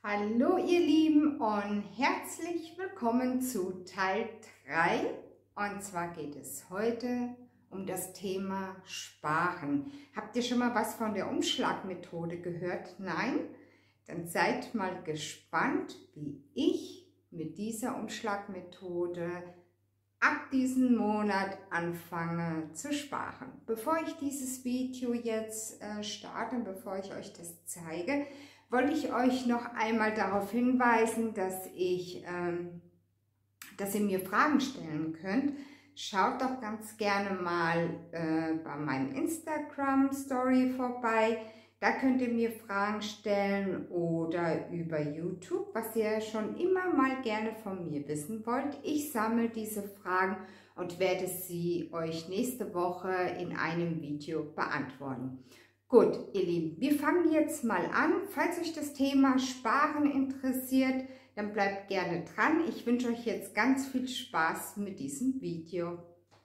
Hallo ihr Lieben und herzlich willkommen zu Teil 3. Und zwar geht es heute um das Thema Sparen. Habt ihr schon mal was von der Umschlagmethode gehört? Nein? Dann seid mal gespannt, wie ich mit dieser Umschlagmethode ab diesem Monat anfange zu sparen. Bevor ich dieses Video jetzt starte, bevor ich euch das zeige, wollte ich euch noch einmal darauf hinweisen, dass ihr mir Fragen stellen könnt. Schaut doch ganz gerne mal bei meinem Instagram-Story vorbei. Da könnt ihr mir Fragen stellen oder über YouTube, was ihr schon immer mal gerne von mir wissen wollt. Ich sammle diese Fragen und werde sie euch nächste Woche in einem Video beantworten. Gut, ihr Lieben, wir fangen jetzt mal an. Falls euch das Thema Sparen interessiert, dann bleibt gerne dran. Ich wünsche euch jetzt ganz viel Spaß mit diesem Video.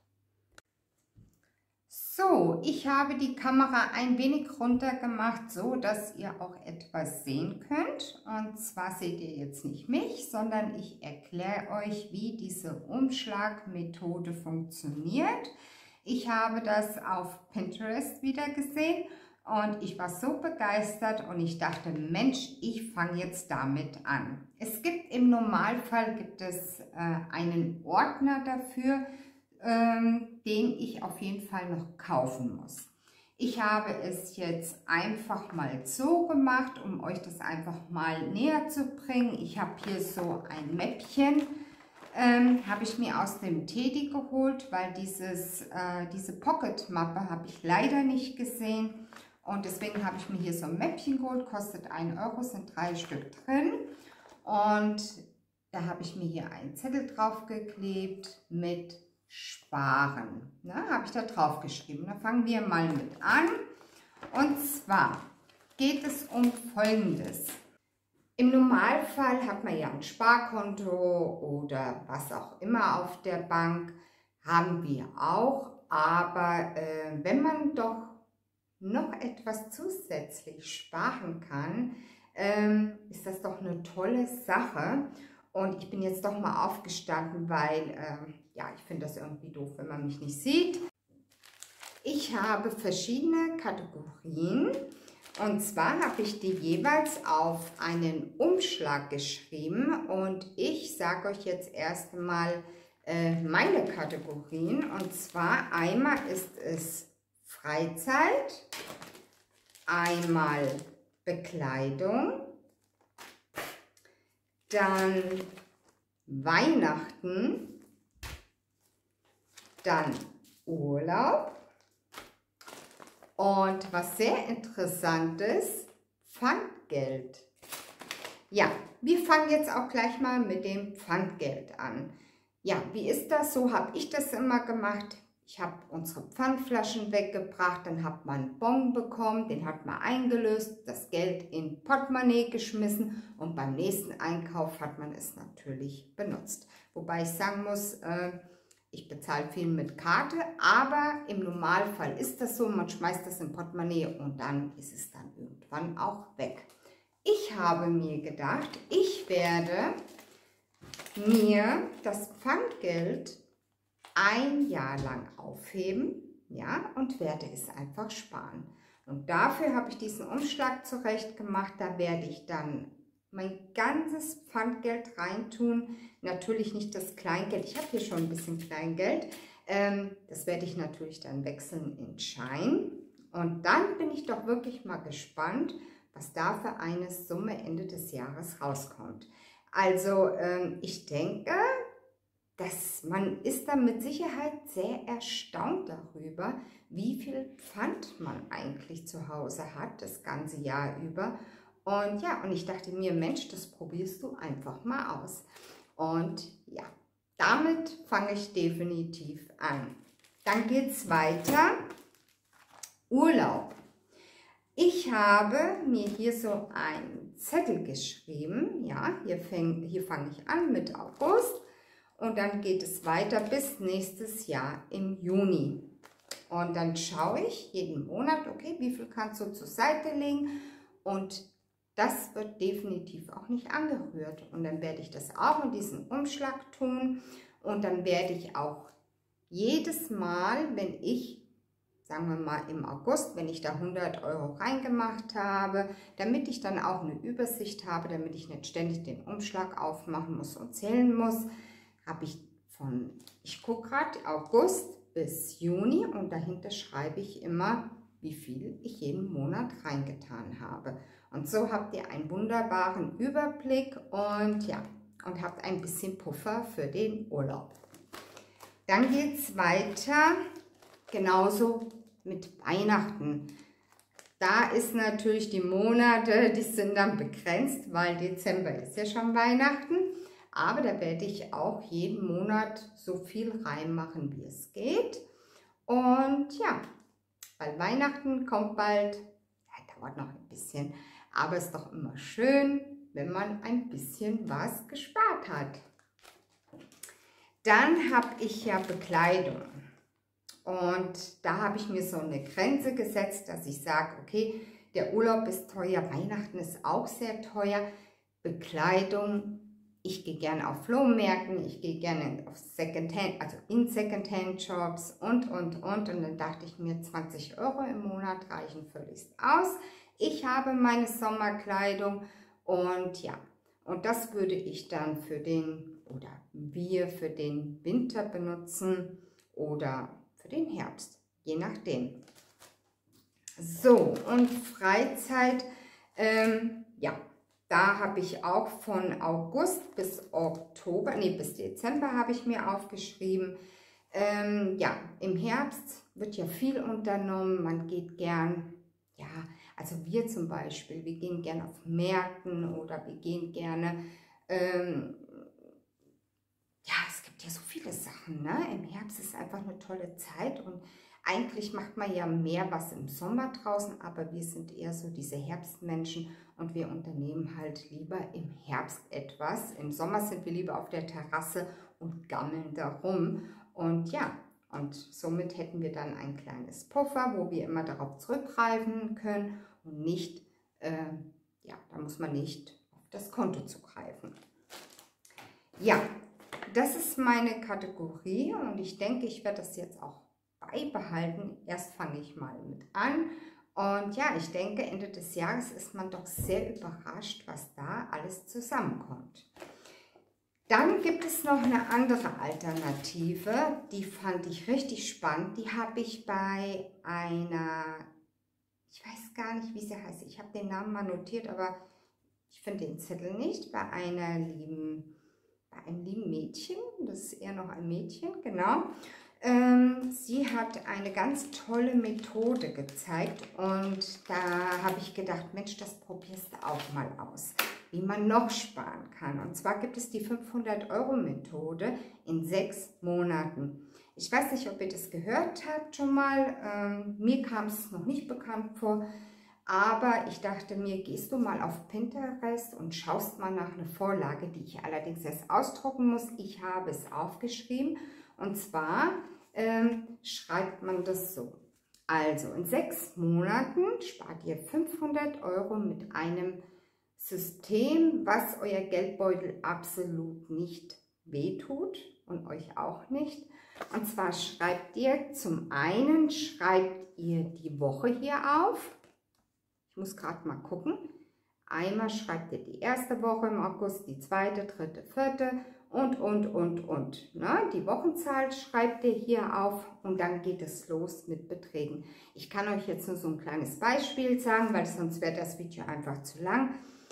So, ich habe die Kamera ein wenig runter gemacht, so dass ihr auch etwas sehen könnt. Und zwar seht ihr jetzt nicht mich, sondern ich erkläre euch, wie diese Umschlagmethode funktioniert. Ich habe das auf Pinterest wieder gesehen. Und ich war so begeistert und ich dachte, Mensch, ich fange jetzt damit an. Es gibt im Normalfall einen Ordner dafür, den ich auf jeden Fall noch kaufen muss. Ich habe es jetzt einfach mal so gemacht, um euch das einfach mal näher zu bringen. Ich habe hier so ein Mäppchen, habe ich mir aus dem Teddy geholt, weil diese Pocket-Mappe habe ich leider nicht gesehen. Und deswegen habe ich mir hier so ein Mäppchen geholt, kostet 1 Euro, sind 3 Stück drin. Und da habe ich mir hier einen Zettel drauf geklebt mit Sparen. Habe ich da drauf geschrieben. Da fangen wir mal mit an. Und zwar geht es um Folgendes. Im Normalfall hat man ja ein Sparkonto oder was auch immer auf der Bank. Haben wir auch. Aber wenn man doch noch etwas zusätzlich sparen kann, ist das doch eine tolle Sache. Und ich bin jetzt doch mal aufgestanden, weil ja, ich finde das irgendwie doof, wenn man mich nicht sieht. Ich habe verschiedene Kategorien und zwar habe ich die jeweils auf einen Umschlag geschrieben und ich sage euch jetzt erstmal meine Kategorien. Und zwar einmal ist es Freizeit, einmal Bekleidung, dann Weihnachten, dann Urlaub und was sehr interessant ist, Pfandgeld. Ja, wir fangen jetzt auch gleich mal mit dem Pfandgeld an. Ja, wie ist das? So habe ich das immer gemacht. Ich habe unsere Pfandflaschen weggebracht, dann hat man einen Bon bekommen, den hat man eingelöst, das Geld in Portemonnaie geschmissen und beim nächsten Einkauf hat man es natürlich benutzt. Wobei ich sagen muss, ich bezahle viel mit Karte, aber im Normalfall ist das so, man schmeißt das in Portemonnaie und dann ist es dann irgendwann auch weg. Ich habe mir gedacht, ich werde mir das Pfandgeld ein Jahr lang aufheben, ja, und werde es einfach sparen. Und dafür habe ich diesen Umschlag zurecht gemacht. Da werde ich dann mein ganzes Pfandgeld reintun. Natürlich nicht das Kleingeld. Ich habe hier schon ein bisschen Kleingeld. Das werde ich natürlich dann wechseln in Schein. Und dann bin ich doch wirklich mal gespannt, was da für eine Summe Ende des Jahres rauskommt. Also ich denke, man ist da mit Sicherheit sehr erstaunt darüber, wie viel Pfand man eigentlich zu Hause hat, das ganze Jahr über. Und ja, und ich dachte mir, Mensch, das probierst du einfach mal aus. Und ja, damit fange ich definitiv an. Dann geht es weiter. Urlaub. Ich habe mir hier so einen Zettel geschrieben. Ja, hier fange ich an mit August. Und dann geht es weiter bis nächstes Jahr im Juni. Und dann schaue ich jeden Monat, okay, wie viel kannst du zur Seite legen. Und das wird definitiv auch nicht angerührt. Und dann werde ich das auch in diesen Umschlag tun und dann werde ich auch jedes Mal, wenn ich, sagen wir mal im August, wenn ich da 100 Euro reingemacht habe, damit ich dann auch eine Übersicht habe, damit ich nicht ständig den Umschlag aufmachen muss und zählen muss, habe ich ich gucke gerade August bis Juni und dahinter schreibe ich immer, wie viel ich jeden Monat reingetan habe. Und so habt ihr einen wunderbaren Überblick und ja, und habt ein bisschen Puffer für den Urlaub. Dann geht es weiter, genauso mit Weihnachten. Da ist natürlich die Monate, die sind dann begrenzt, weil Dezember ist ja schon Weihnachten. Aber da werde ich auch jeden Monat so viel reinmachen, wie es geht. Und ja, weil Weihnachten kommt bald, ja, dauert noch ein bisschen, aber es ist doch immer schön, wenn man ein bisschen was gespart hat. Dann habe ich ja Bekleidung und da habe ich mir so eine Grenze gesetzt, dass ich sage, okay, der Urlaub ist teuer, Weihnachten ist auch sehr teuer, Bekleidung, ich gehe gerne auf Flohmärkten, ich gehe gerne auf Secondhand, also in Secondhand-Shops und dann dachte ich mir, 20 Euro im Monat reichen völlig aus. Ich habe meine Sommerkleidung und ja, und das würde ich dann für den, oder wir für den Winter benutzen oder für den Herbst, je nachdem. So, und Freizeit, ja, da habe ich auch von August bis Oktober, nee, bis Dezember habe ich mir aufgeschrieben. Ja, im Herbst wird ja viel unternommen, man geht gern, ja, also wir zum Beispiel, wir gehen gerne auf Märkten oder wir gehen gerne, ja, es gibt ja so viele Sachen, ne? Im Herbst ist einfach eine tolle Zeit und eigentlich macht man ja mehr was im Sommer draußen, aber wir sind eher so diese Herbstmenschen und wir unternehmen halt lieber im Herbst etwas. Im Sommer sind wir lieber auf der Terrasse und gammeln da rum. Und ja, und somit hätten wir dann ein kleines Puffer, wo wir immer darauf zurückgreifen können und nicht, ja, da muss man nicht auf das Konto zugreifen. Ja, das ist meine Kategorie und ich denke, ich werde das jetzt auch beibehalten. Erst fange ich mal mit an und ja, ich denke, Ende des Jahres ist man doch sehr überrascht, was da alles zusammenkommt. Dann gibt es noch eine andere Alternative, die fand ich richtig spannend. Die habe ich bei einer, ich weiß gar nicht, wie sie heißt, ich habe den Namen mal notiert, aber ich finde den Zettel nicht, bei einem lieben Mädchen, das ist eher noch ein Mädchen, genau. Sie hat eine ganz tolle Methode gezeigt und da habe ich gedacht, Mensch, das probierst du auch mal aus, wie man noch sparen kann. Und zwar gibt es die 500-Euro-Methode in 6 Monaten. Ich weiß nicht, ob ihr das gehört habt schon mal, mir kam es noch nicht bekannt vor, aber ich dachte mir, gehst du mal auf Pinterest und schaust mal nach einer Vorlage, die ich allerdings erst ausdrucken muss. Ich habe es aufgeschrieben und zwar schreibt man das so. Also in 6 Monaten spart ihr 500 Euro mit einem System, was euer Geldbeutel absolut nicht wehtut und euch auch nicht. Und zwar schreibt ihr, zum einen schreibt ihr die Woche hier auf. Ich muss gerade mal gucken. Einmal schreibt ihr die erste Woche im August, die zweite, dritte, vierte und. Ne? Die Wochenzahl schreibt ihr hier auf und dann geht es los mit Beträgen. Ich kann euch jetzt nur so ein kleines Beispiel sagen, weil sonst wäre das Video einfach zu lang.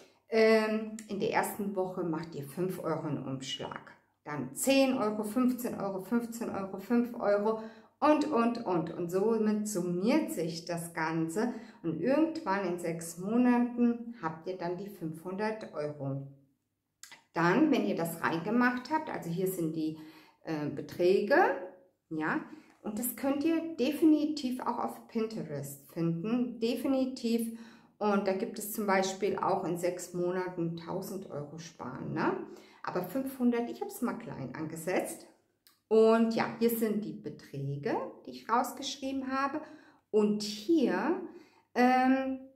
In der ersten Woche macht ihr 5 Euro einen Umschlag. Dann 10 Euro, 15 Euro, 15 Euro, 5 Euro und. Und somit summiert sich das Ganze und irgendwann in 6 Monaten habt ihr dann die 500 Euro. Dann, wenn ihr das reingemacht habt, also hier sind die Beträge, ja, und das könnt ihr definitiv auch auf Pinterest finden, definitiv. Und da gibt es zum Beispiel auch in 6 Monaten 1000 Euro sparen, ne? Aber 500, ich habe es mal klein angesetzt. Und ja, hier sind die Beträge, die ich rausgeschrieben habe. Und hier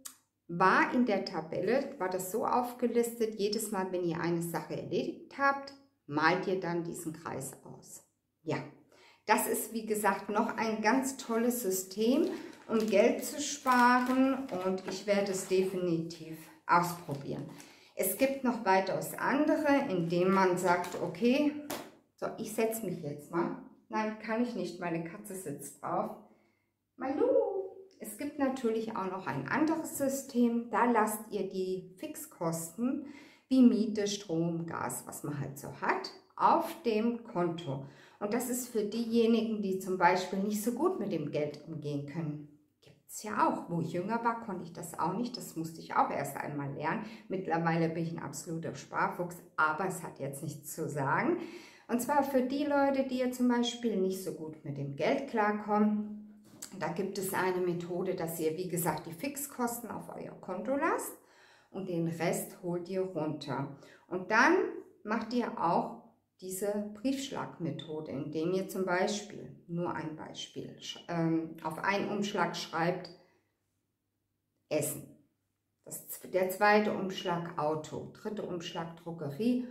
war in der Tabelle, war das so aufgelistet, jedes Mal, wenn ihr eine Sache erledigt habt, malt ihr dann diesen Kreis aus. Ja, das ist wie gesagt noch ein ganz tolles System, um Geld zu sparen, und ich werde es definitiv ausprobieren. Es gibt noch weitaus andere, indem man sagt, okay, so, ich setze mich jetzt mal. Nein, kann ich nicht, meine Katze sitzt drauf. Malu! Es gibt natürlich auch noch ein anderes System, da lasst ihr die Fixkosten wie Miete, Strom, Gas, was man halt so hat, auf dem Konto. Und das ist für diejenigen, die zum Beispiel nicht so gut mit dem Geld umgehen können. Gibt es ja auch. Wo ich jünger war, konnte ich das auch nicht. Das musste ich auch erst einmal lernen. Mittlerweile bin ich ein absoluter Sparfuchs, aber es hat jetzt nichts zu sagen. Und zwar für die Leute, die ja zum Beispiel nicht so gut mit dem Geld klarkommen. Da gibt es eine Methode, dass ihr, wie gesagt, die Fixkosten auf euer Konto lasst und den Rest holt ihr runter. Und dann macht ihr auch diese Briefschlagmethode, indem ihr zum Beispiel, nur ein Beispiel, auf einen Umschlag schreibt Essen, der zweite Umschlag Auto, dritte Umschlag Drogerie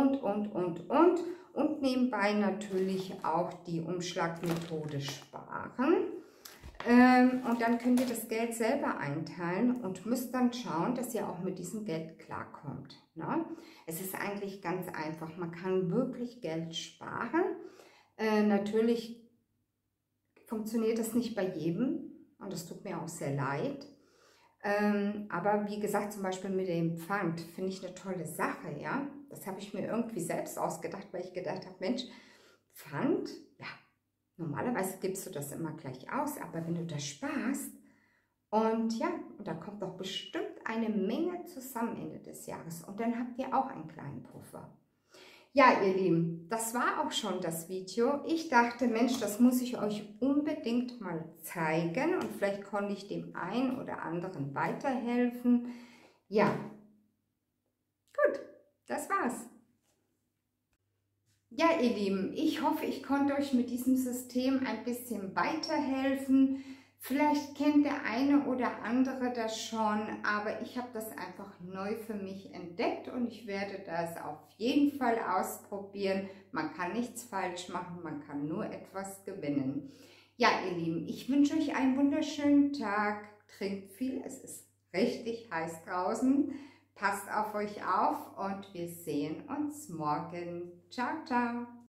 und nebenbei natürlich auch die Umschlagmethode Sparen. Und dann könnt ihr das Geld selber einteilen und müsst dann schauen, dass ihr auch mit diesem Geld klarkommt. Ne? Es ist eigentlich ganz einfach. Man kann wirklich Geld sparen. Natürlich funktioniert das nicht bei jedem und das tut mir auch sehr leid. Aber wie gesagt, zum Beispiel mit dem Pfand finde ich eine tolle Sache. Ja? Das habe ich mir irgendwie selbst ausgedacht, weil ich gedacht habe, Mensch, Pfand, ja. Normalerweise gibst du das immer gleich aus, aber wenn du das sparst und ja, und da kommt doch bestimmt eine Menge zusammen Ende des Jahres und dann habt ihr auch einen kleinen Puffer. Ja, ihr Lieben, das war auch schon das Video. Ich dachte, Mensch, das muss ich euch unbedingt mal zeigen und vielleicht konnte ich dem einen oder anderen weiterhelfen. Ja, gut, das war's. Ja, ihr Lieben, ich hoffe, ich konnte euch mit diesem System ein bisschen weiterhelfen. Vielleicht kennt der eine oder andere das schon, aber ich habe das einfach neu für mich entdeckt und ich werde das auf jeden Fall ausprobieren. Man kann nichts falsch machen, man kann nur etwas gewinnen. Ja, ihr Lieben, ich wünsche euch einen wunderschönen Tag. Trinkt viel, es ist richtig heiß draußen. Passt auf euch auf und wir sehen uns morgen. Ciao, ciao.